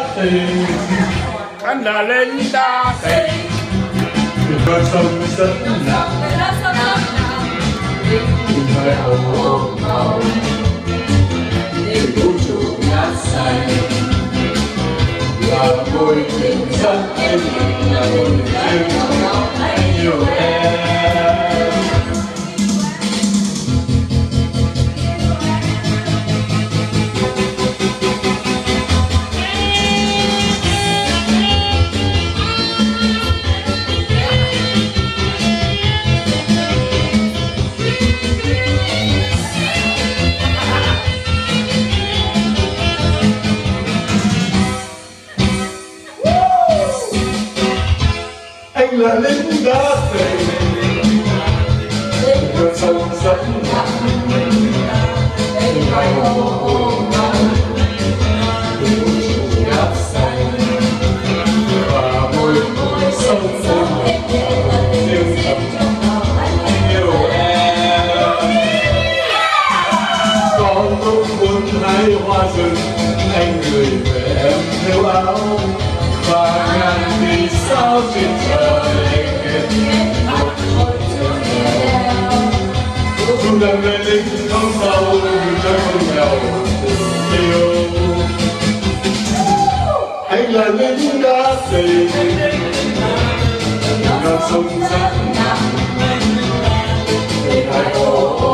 tình, anh là lính đá tình. Cơn sông rất nặng, phải ôm nhau để vũ trụ ngát say. Là môi tình rất em, là môi tình anh yêu em. Anh là lính đá tình, cơn sông rất nặng, anh phải ôm nhau để vũ trụ ngát say. Và môi sông xinh yêu thầm anh yêu em. Có lúc buồn hay hoa rừng, anh gửi về em theo áo và ngàn vì sao trên trời kết một hồi dù rằng người lính không sâu cho không nhau yêu. Anh là lính đá tình, non sông rất nặng, để hai ô